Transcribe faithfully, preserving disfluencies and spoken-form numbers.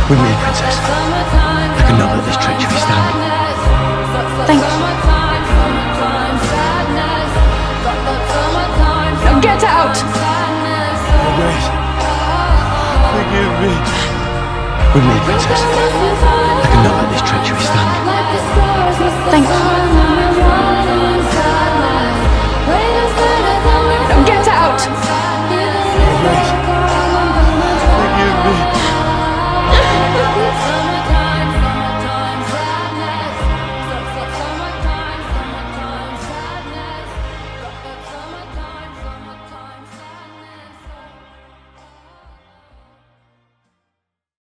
With me, Princess. I can never let this treachery stand. Thank you. Now get out! Grace, forgive me. With me, Princess.